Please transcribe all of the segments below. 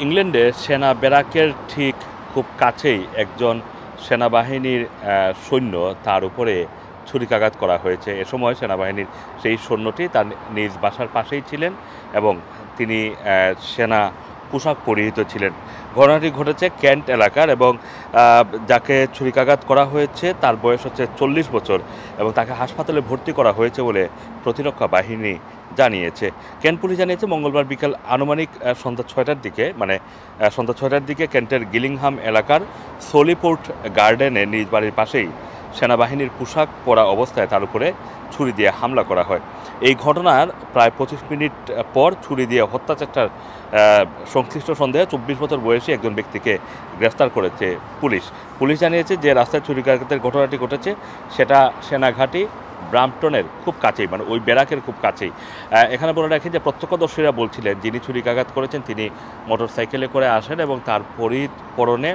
ইংল্যান্ডে সেনা ব্যারাকের ঠিক খুব কাছেই একজন সেনাবাহিনীর সৈন্য তার উপরে ছুরিকাঘাত করা হয়েছে। এ সময় সেনাবাহিনীর সেই সৈন্যটি তার নিজ বাসার পাশেই ছিলেন এবং তিনি সেনা পোশাক পরিহিত ছিলেন। ঘটনাটি ঘটেছে কেন্ট এলাকার এবং যাকে ছুরিকাঘাত করা হয়েছে তার বয়স হচ্ছে 40 বছর এবং তাকে হাসপাতালে ভর্তি করা হয়েছে বলে প্রতিরক্ষা বাহিনী জানিয়েছে। কেন্ট পুলিশ জানিয়েছে মঙ্গলবার বিকেল আনুমানিক সন্ধ্যা 6টার দিকে সন্ধ্যা 6টার দিকে কেন্টের গিলিংহাম এলাকার সোলিপোর্ট গার্ডেনে নিজ বাড়ির পাশেই সেনাবাহিনীর পোশাক পরা অবস্থায় তার উপরে ছুরি দিয়ে হামলা করা হয়। এই ঘটনার প্রায় 25 মিনিট পর ছুরি দিয়ে হত্যাচেষ্টার সংশ্লিষ্ট সন্দেহে 24 বছর বয়সী একজন ব্যক্তিকে গ্রেফতার করেছে পুলিশ। পুলিশ জানিয়েছে যে রাস্তায় ছুরিকাঘাতের ঘটনাটি ঘটেছে সেটা সেনাঘাঁটি ব্রাম্পটনের খুব কাছেই, মানে ওই ব্যারাকের খুব কাছেই। এখানে বলে রাখি যে প্রত্যক্ষদর্শীরা বলছিলেন যিনি ছুরিকাঘাত করেছেন তিনি মোটরসাইকেলে করে আসেন এবং তার পরনে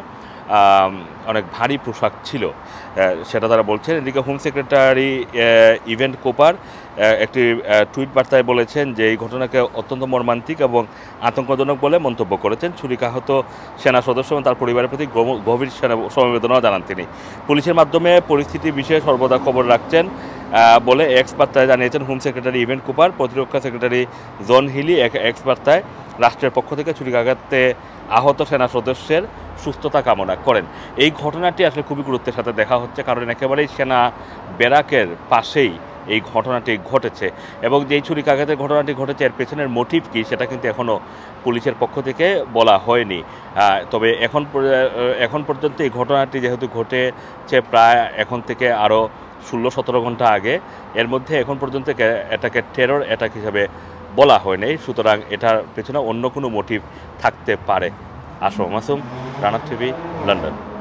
অনেক ভারী পোশাক ছিল, সেটা তারা বলছেন। এদিকে হোম সেক্রেটারি ইভেন কোপার একটি টুইট বার্তায় বলেছেন যে এই ঘটনাকে অত্যন্ত মর্মান্তিক এবং আতঙ্কজনক বলে মন্তব্য করেছেন। ছুরিকাহত সেনা সদস্য এবং তার পরিবারের প্রতি গভীর সমবেদনাও জানান তিনি। পুলিশের মাধ্যমে পরিস্থিতি বিষয়ে সর্বদা খবর রাখছেন বলে এক্স বার্তায় জানিয়েছেন হোম সেক্রেটারি ইভেন কুপার। প্রতিরক্ষা সেক্রেটারি জন হিলি এক্স বার্তায় রাষ্ট্রের পক্ষ থেকে ছুরিকাঘাতে আহত সেনা সদস্যের সুস্থতা কামনা করেন। এই ঘটনাটি আসলে খুবই গুরুত্বের সাথে দেখা হচ্ছে, কারণ একেবারেই সেনা ব্যারাকের পাশেই এই ঘটনাটি ঘটেছে এবং যেই ছুরিকাঘাতের ঘটনাটি ঘটেছে এর পেছনের মোটিভ কী সেটা কিন্তু এখনও পুলিশের পক্ষ থেকে বলা হয়নি। তবে এখন পর্যন্ত এই ঘটনাটি যেহেতু ঘটেছে প্রায় এখন থেকে আরও 16-17 ঘন্টা আগে, এর মধ্যে এখন পর্যন্ত এটাকে টেরর অ্যাটাক হিসাবে বলা হয়নি। সুতরাং এটার পেছনে অন্য কোনো মোটিভ থাকতে পারে। Assam Masum, Rana TV, London.